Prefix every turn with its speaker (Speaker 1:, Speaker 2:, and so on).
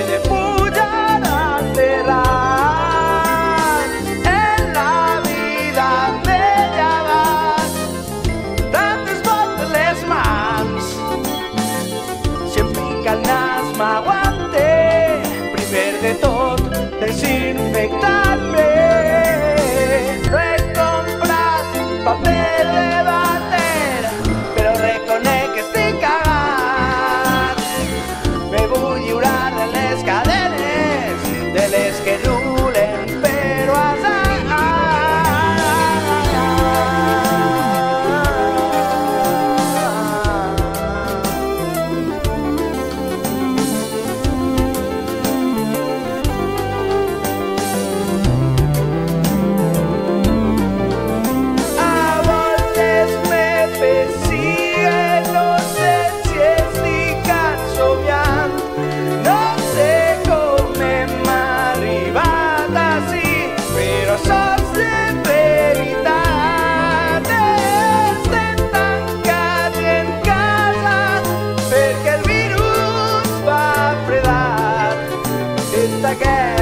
Speaker 1: de pujar en la vida media vas tantes botes mans sempre cal nas m'aguante primer de tot desinfectar-me no he comprat paper de bater però reconec que estic cagat me vull lliurar de les cadenes de les que duren però again.